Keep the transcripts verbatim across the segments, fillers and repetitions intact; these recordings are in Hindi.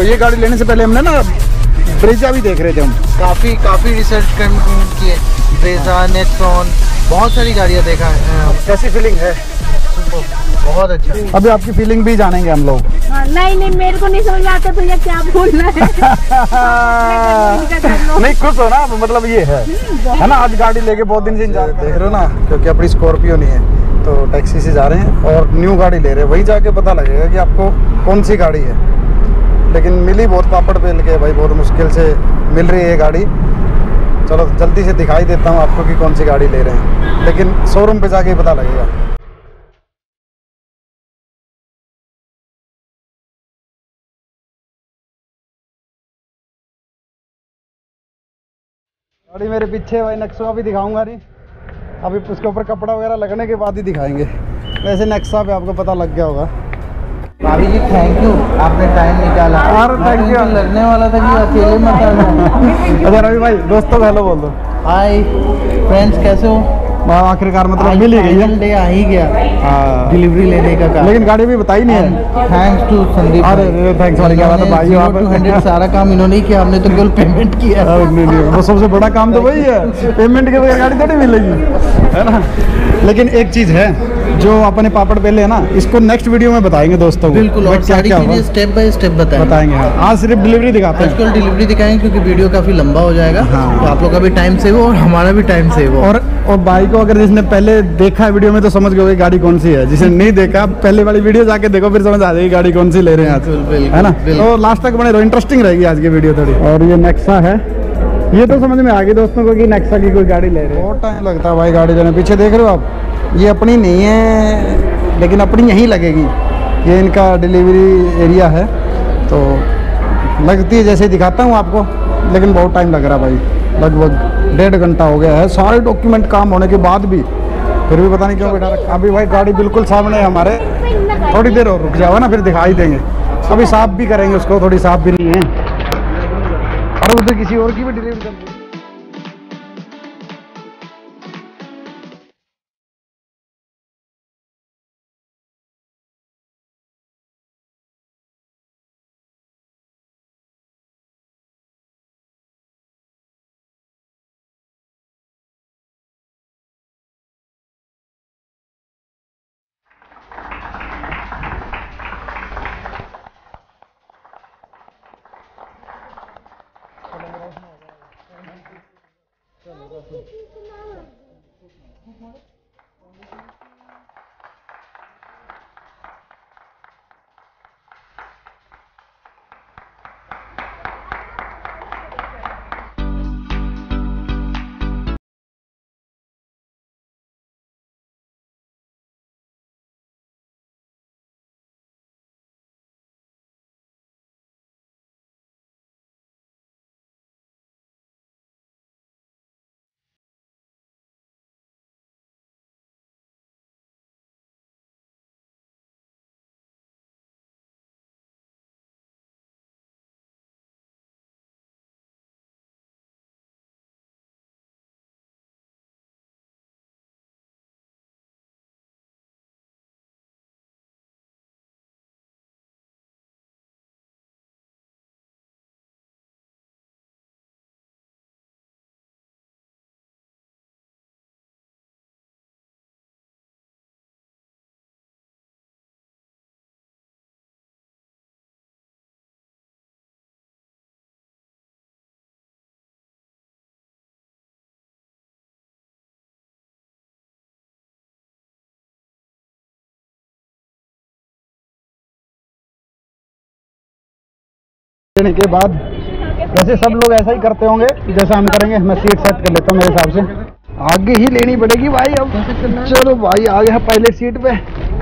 ये गाड़ी लेने से पहले हमने ना ब्रेजा भी देख रहे थे हम, काफ़ी काफ़ी रिसर्च किए, ब्रेजा, नेक्सॉन, बहुत सारी गाड़ियाँ देखा है। कैसी फीलिंग है? बहुत अच्छा। अभी आपकी फीलिंग भी जानेंगे हम लोग। हाँ, नहीं नहीं मेरे को नहीं समझ आता भैया क्या बोलना है। नहीं खुश हो ना, मतलब ये है है ना। आज गाड़ी लेके बहुत दिन से इंतजार देख रहे हो ना, क्योंकि अपनी स्कॉर्पियो नहीं है तो टैक्सी से जा रहे हैं और न्यू गाड़ी ले रहे हैं। वही जाके पता लगेगा कि आपको कौन सी गाड़ी है। लेकिन मिली बहुत पापड़ बेल के भाई, बहुत मुश्किल से मिल रही है गाड़ी। चलो जल्दी से दिखाई देता हूँ आपको कि कौन सी गाड़ी ले रहे हैं, लेकिन शोरूम पे जाके पता लगेगा। गाड़ी मेरे पीछे भाई, नेक्सा भी दिखाऊंगा नहीं अभी, उसके ऊपर कपड़ा वगैरह लगने के बाद ही दिखाएंगे। वैसे नेक्सा पे आपको पता लग गया होगा। भाभी जी थैंक यू, आपने टाइम निकाला। और थैंक यू। लगने वाला था कि अकेले मत आना। अच्छा रवि भाई, दोस्तों को हेलो बोल दो। हाय फ्रेंड्स, कैसे हो? आखिरकार मतलब मिल ही गई है, डे आ ही गया हाँ डिलीवरी लेने का काम। लेकिन गाड़ी भी बताई नहीं है। Thanks to Sandeep. अरे थैंक्स वाली क्या बात है भाई, आप हंड्रेड सारा काम इन्होंने ही किया, हमने तो केवल पेमेंट किया। नहीं नहीं, वो सबसे बड़ा काम तो वही है, पेमेंट के बगैर गाड़ी थोड़ी मिलेगी, है ना। लेकिन एक चीज़ है, जो अपने पापड़ बेले है ना, इसको नेक्स्ट वीडियो में बताएंगे दोस्तों को। बिल्कुल, और क्या सारी क्या चीजें स्टेप बाय स्टेप बताएंगे बताएंगे हाँ। आज सिर्फ डिलीवरी दिखाते हैं, आजकल डिलीवरी दिखाएंगे क्योंकि वीडियो काफी लंबा हो जाएगा। हाँ। तो आप लोग का भी टाइम सेव हो और हमारा भी टाइम सेव हो। और और भाई को अगर जिसने पहले देखा है वीडियो में तो समझ गए गाड़ी कौन सी है। जिसने नहीं देखा, पहले वाली वीडियो जाके देखो, फिर समझ आ जाएगी गाड़ी कौन सी ले रहे हैं आज, है ना। तो लास्ट तक बने रहो, इंटरेस्टिंग रहेगी आज की वीडियो थोड़ी। और ये नेक्सा है, ये तो समझ में आ गई दोस्तों को कि नेक्सा की कोई गाड़ी ले रहे हैं। बहुत टाइम लगता है भाई गाड़ी लेने। पीछे देख रहे हो आप, ये अपनी नहीं है लेकिन अपनी यहीं लगेगी। ये इनका डिलीवरी एरिया है, तो लगती है जैसे दिखाता हूँ आपको, लेकिन बहुत टाइम लग रहा है भाई। लगभग डेढ़ घंटा हो गया है, सारे डॉक्यूमेंट काम होने के बाद भी, फिर भी पता नहीं क्यों बैठा रखा। अभी भाई गाड़ी बिल्कुल सामने है हमारे, थोड़ी देर और रुक जाओ ना, फिर दिखाई देंगे। अभी साफ भी करेंगे उसको, थोड़ी साफ भी नहीं है, और उधर किसी और की भी डिलीवरी कर दी। लेने के बाद वैसे सब लोग ऐसा ही करते होंगे जैसा हम करेंगे। मैं सीट सेट कर लेता हूँ, मेरे हिसाब से आगे ही लेनी पड़ेगी भाई। अब चलो भाई आ गया पहले सीट पे।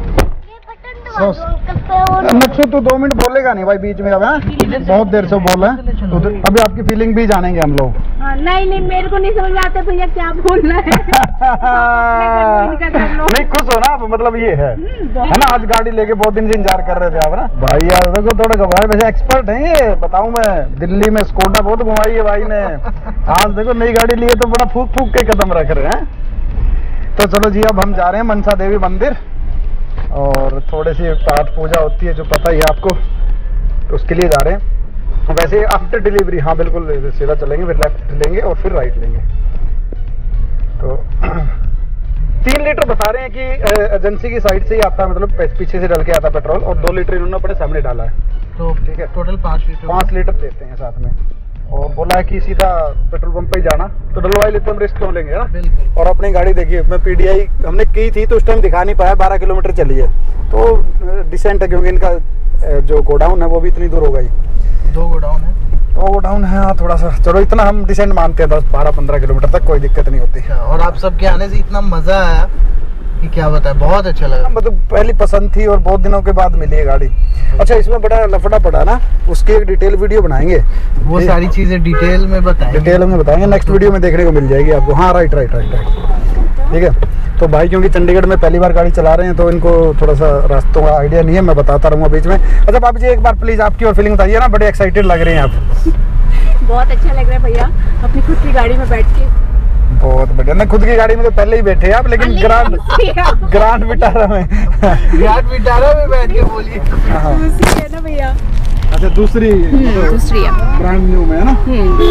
नक्शे तो दो मिनट बोलेगा नहीं भाई बीच में, अब है बहुत देर से बोल रहे हैं। अभी आपकी फीलिंग भी जानेंगे हम लोग। हाँ, नहीं नहीं मेरे को नहीं समझ आता भैया क्या बोलना है। नहीं खुश हो ना, मतलब ये है है ना। आज गाड़ी लेके बहुत दिन से इंतजार कर रहे थे आप ना भाई। यार देखो थोड़ा घबराए, वैसे एक्सपर्ट है ये, बताऊं मैं। दिल्ली में स्कोडा बहुत घुमाई है भाई ने, आज देखो नई गाड़ी लिए तो बड़ा फूक फूक के कदम रख रहे हैं। तो चलो जी, अब हम जा रहे हैं मनसा देवी मंदिर, और थोड़ी सी पाठ पूजा होती है जो पता ही है आपको, तो उसके लिए जा रहे हैं। वैसे आफ्टर डिलीवरी हाँ बिल्कुल सीधा चलेंगे, फिर लेफ्ट लेंगे और फिर राइट लेंगे। तो तीन लीटर बता रहे हैं कि एजेंसी की साइड से ही आता है, मतलब पीछे से डल के आता है पेट्रोल, और दो लीटर इन्होंने अपने सामने डाला है। तो ठीक है, टोटल पाँच लीटर पाँच लीटर देते हैं साथ में, और बोला है कि सीधा पेट्रोल पंप पे ही जाना, तो डलवाई लेते हम, रिस्क क्यों लेंगे ना। बिल्कुल। और अपनी गाड़ी देखिए, मैं पीडीआई हमने की थी तो उस टाइम दिखा नहीं पाया, बारह किलोमीटर चली है, तो डिसेंट है, क्योंकि इनका जो गोडाउन है वो भी इतनी दूर होगा ही, दो गोडाउन है, तो गोडाउन है हाँ थोड़ा सा, चलो इतना हम डिसेंट मानते हैं, दस बारह पंद्रह किलोमीटर तक कोई दिक्कत नहीं होती। और आप सबके आने से इतना मजा आया कि क्या बताएं, बहुत अच्छा लगा। मतलब पहली पसंद थी और बहुत दिनों के बाद मिली है गाड़ी। अच्छा, इसमें बड़ा लफड़ा पड़ा ना, उसकी एक डिटेल वीडियो बनाएंगे, वो सारी चीजें डिटेल में बताएंगे, डिटेल में बताएंगे, नेक्स्ट वीडियो में देखने को मिल जाएगी आपको। हाँ राइट राइट राइट राइट ठीक है। तो भाई क्योंकि चंडीगढ़ में पहली बार गाड़ी चला रहे हैं तो इनको थोड़ा सा रास्तों का आइडिया नहीं है, मैं बताता रहूँगा बीच में। अच्छा भाभी जी, एक बार प्लीज आपकी और फीलिंग बताइए ना, बड़े एक्साइटेड लग रहे हैं आप। बहुत अच्छा लग रहा है भैया, अपनी खुद की गाड़ी में बैठ के। बहुत बढ़िया ना, खुद की गाड़ी में तो पहले ही बैठे हैं आप, लेकिन ग्रांड ग्रांड विटारा में ग्रांड विटारा में बैठ के बोलिए। दूसरी है ना भैया। अच्छा दूसरी दूसरी है, ब्रांड न्यू में है ना,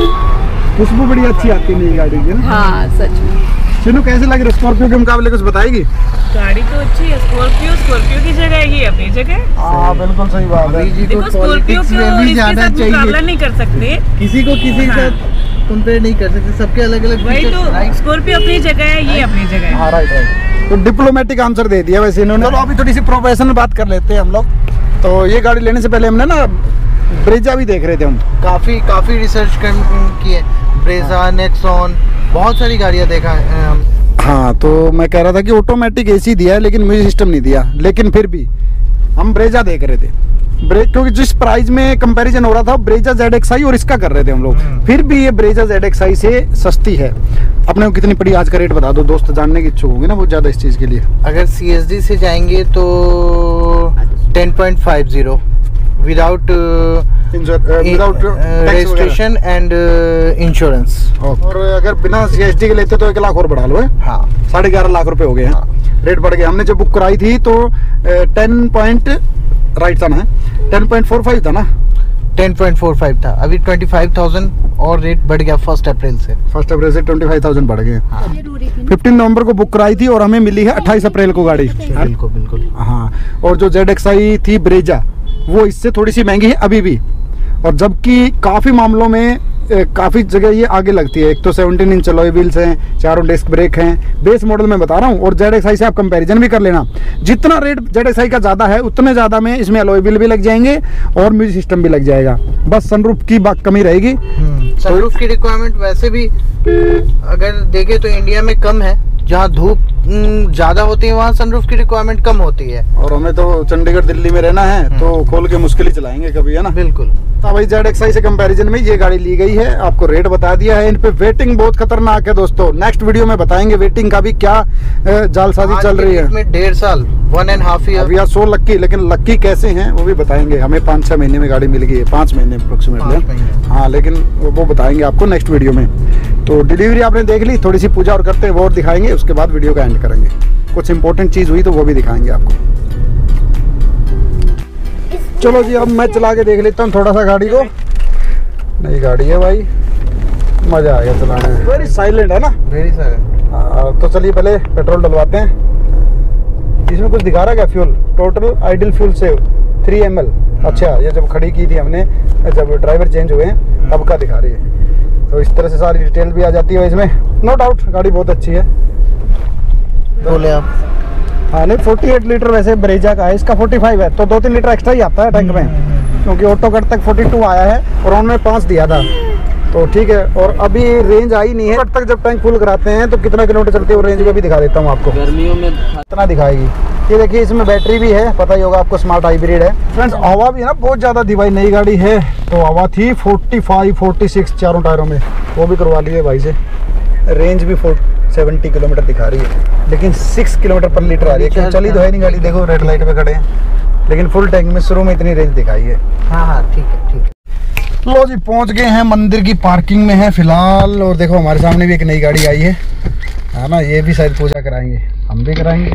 खुशबू बड़ी अच्छी आती है नई गाड़ी की ना। हाँ सच में। सुनो कैसे लग रही स्कॉर्पियो के मुकाबले, कुछ बताएगी? गाड़ी तो अच्छी है, स्कॉर्पियो स्कॉर्पियो की जगह है, ये अपनी जगह। हाँ बिल्कुल सही बात है। जी को देखो स्कॉर्पियो पॉलिटिक्स को में भी इसके ज्यादा साथ मुकाबला चाहिए, नहीं कर सकते, किसी को किसी के हाँ। साथ कंपेयर नहीं कर सकते, सबके अलग अलग वही तो, स्कॉर्पियो अपनी जगह है, ये अपनी जगह है। हाँ राइट राइट, तो डिप्लोमेटिक आंसर दे दिया वैसे इन्होंने। चलो अभी थोड़ी सी प्रोफेशनल बात कर लेते हैं हम लोग। तो ये गाड़ी लेने से पहले हमने ना ब्रेजा भी देख रहे थे हम, काफी काफी रिसर्च की है, ब्रेजा, नेक्सॉन, बहुत सारी गाड़ियां देखा है हम। हाँ तो मैं कह रहा था कि ऑटोमेटिक एसी दिया है लेकिन म्यूजिक सिस्टम नहीं दिया, लेकिन फिर भी हम ब्रेजा देख रहे थे, ब्रे क्योंकि जिस प्राइस में कंपैरिजन हो रहा था ब्रेजा जेड एक्स आई और इसका कर रहे थे हम लोग, फिर भी ये ब्रेजा जेड एक्स आई से सस्ती है। अपने को कितनी पड़ी आज का रेट बता दो, दोस्त जानने की इच्छुक होंगे ना बहुत ज्यादा इस चीज के लिए। अगर सी एस डी से जाएंगे तो ten point five zero without without registration and insurance, और अगर बिना सीएसडी के लेते तो एक लाख और बढ़ा लो है। हाँ साढ़े ग्यारह लाख रुपए हो गए हैं, हाँ। रेट बढ़ गया। हमने जब बुक कराई थी तो टेन पॉइंट राइट था ना, टेन पॉइंट फोर फाइव था ना, टेन पॉइंट फोर फाइव था, अभी ट्वेंटी फाइव थाउजेंड और रेट बढ़ गया फर्स्ट अप्रैल से। फर्स्ट अप्रैल से ट्वेंटी फाइव थाउजेंड बढ़ गए। फिफ्टीन नवंबर को बुक कराई थी और हमें मिली है अट्ठाईस अप्रैल को गाड़ी। बिल्कुल बिल्कुल हाँ, और जो जेड एक्स आई थी ब्रेजा वो इससे थोड़ी सी महंगी है अभी भी, और जबकि काफ़ी मामलों में काफ़ी जगह ये आगे लगती है। एक तो सेवनटीन इंच अलॉय व्हील्स हैं, चारों डिस्क ब्रेक हैं, बेस मॉडल में बता रहा हूँ, और जेड एक्स आई से आप कंपैरिजन भी कर लेना। जितना रेट जेड एक्स आई का ज़्यादा है उतने ज़्यादा में इसमें अलॉय व्हील भी लग जाएंगे और म्यूजिक सिस्टम भी लग जाएगा, बस सनरूफ की बात कमी रहेगी। सनरूफ की रिक्वायरमेंट वैसे भी अगर देखें तो इंडिया में कम है, जहाँ धूप ज्यादा होती है वहाँ सनरूफ की रिक्वायरमेंट कम होती है, और हमें तो चंडीगढ़ दिल्ली में रहना है तो खोल के मुश्किल ही चलाएंगे कभी, है ना। बिल्कुल। तो भाई जेड एक्स आई से कंपैरिजन में ये गाड़ी ली गई है, आपको रेट बता दिया है। इन पे वेटिंग बहुत खतरनाक है दोस्तों, नेक्स्ट वीडियो में बताएंगे वेटिंग का भी क्या जालसाजी चल रही है। में डेढ़ साल one and half year, we are so lucky, लेकिन लक्की कैसे हैं वो भी बताएंगे। हमें पाँच छह महीने में गाड़ी मिल गई है, पाँच महीने अप्रोक्सीमेटली, हाँ, लेकिन वो बताएंगे आपको नेक्स्ट वीडियो में। तो डिलीवरी आपने देख ली, थोड़ी सी पूजा और करते हैं वो और दिखाएंगे, उसके बाद वीडियो का एंड करेंगे। कुछ इंपॉर्टेंट चीज़ हुई तो वो भी दिखाएंगे आपको। चलो जी, अब मैं चला के देख लेता हूँ थोड़ा सा गाड़ी को। नई गाड़ी है भाई, मज़ा आ गया चलाने में, वेरी साइलेंट है ना, वेरी साइलेंट। तो चलिए पहले पेट्रोल डलवाते हैं। इसमें कुछ दिखा रहा है क्या, fuel total idle fuel save three M L. अच्छा, ये जब खड़ी की थी हमने, जब ड्राइवर चेंज हुए हैं तब का दिखा रही है, तो इस तरह से सारी डिटेल भी आ जाती है इसमें। नो डाउट गाड़ी बहुत अच्छी है। बोले आप? हाँ नहीं, अड़तालीस लीटर वैसे ब्रेजा का है, इसका पैंतालीस है, तो दो तीन लीटर एक्स्ट्रा ही आता है टैंक में, क्योंकि ऑटो कट तक बयालीस आया है और उन्होंने पाँच दिया था, तो ठीक है। और अभी रेंज आई नहीं है, कट तक जब टैंक फुल कराते हैं तो कितना किलोमीटर चलती है वो रेंज में भी दिखा देता हूँ आपको, गर्मियों में कितना दिखाएगी। ये देखिए इसमें बैटरी भी है, पता ही होगा आपको, स्मार्ट हाइब्रिड है। फ्रेंड्स हवा भी है ना बहुत ज़्यादा दी भाई, नई गाड़ी है तो हवा थी पैंतालीस, छियालीस चारों टायरों में, वो भी करवा ली है भाई से। रेंज भी सत्तर किलोमीटर दिखा रही है, लेकिन छह किलोमीटर पर लीटर आ रही है, क्यों चली तो है नहीं गाड़ी, देखो रेड लाइट पे खड़े हैं, लेकिन फुल टैंक में शुरू में इतनी रेंज दिखाई है। हाँ हाँ ठीक है ठीक है। लो जी, पहुंच गए हैं, मंदिर की पार्किंग में है फिलहाल, और देखो हमारे सामने भी एक नई गाड़ी आई है, है ना, ये भी शायद पूजा कराएंगे, हम भी कराएंगे।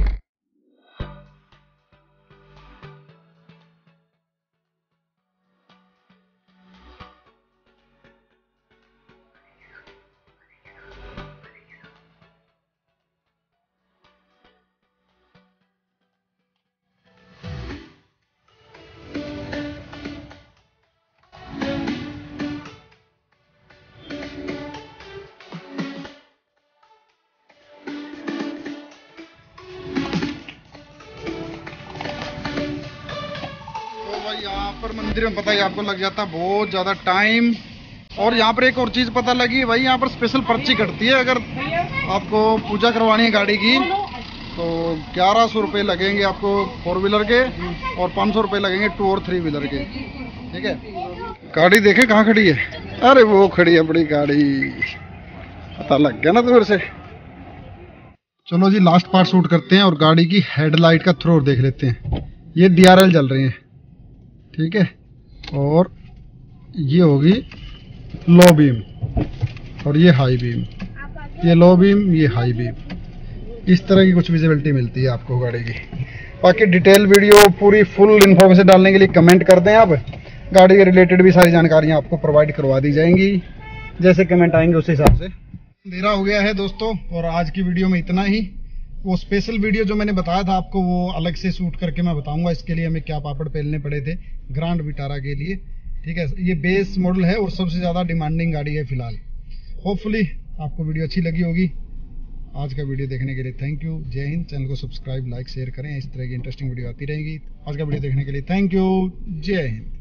पर मंदिर में पता ही आपको लग जाता बहुत ज़्यादा टाइम। और यहाँ पर एक और चीज़ पता लगी भाई, यहाँ पर स्पेशल पर्ची कटती है। अगर आपको पूजा करवानी है गाड़ी की तो ग्यारह सौ रुपये लगेंगे आपको फोर व्हीलर के, और पाँच सौ रुपये लगेंगे टू और थ्री व्हीलर के। ठीक है, गाड़ी देखे कहाँ खड़ी है? अरे वो खड़ी है बड़ी गाड़ी, पता लग गया ना दूर से। चलो जी लास्ट पार्ट शूट करते हैं और गाड़ी की हेडलाइट का थ्रो देख लेते हैं। ये डी आर एल जल रही है, ठीक है, और ये होगी लो बीम और ये हाई बीम, ये लो बीम ये हाई बीम। इस तरह की कुछ विजिबिलिटी मिलती है आपको गाड़ी की। बाकी डिटेल वीडियो पूरी फुल इन्फॉर्मेशन डालने के लिए कमेंट कर दें आप, गाड़ी के रिलेटेड भी सारी जानकारियाँ आपको प्रोवाइड करवा दी जाएंगी, जैसे कमेंट आएंगे उस हिसाब से। अंधेरा हो गया है दोस्तों, और आज की वीडियो में इतना ही। वो स्पेशल वीडियो जो मैंने बताया था आपको वो अलग से शूट करके मैं बताऊंगा, इसके लिए हमें क्या पापड़ पेलने पड़े थे ग्रांड विटारा के लिए। ठीक है, ये बेस मॉडल है और सबसे ज़्यादा डिमांडिंग गाड़ी है फिलहाल। होपफुली आपको वीडियो अच्छी लगी होगी। आज का वीडियो देखने के लिए thank you, Jai Hind. Channel को सब्सक्राइब लाइक शेयर करें, इस तरह की इंटरेस्टिंग वीडियो आती रहेगी। आज का वीडियो देखने के लिए थैंक यू, जय हिंद।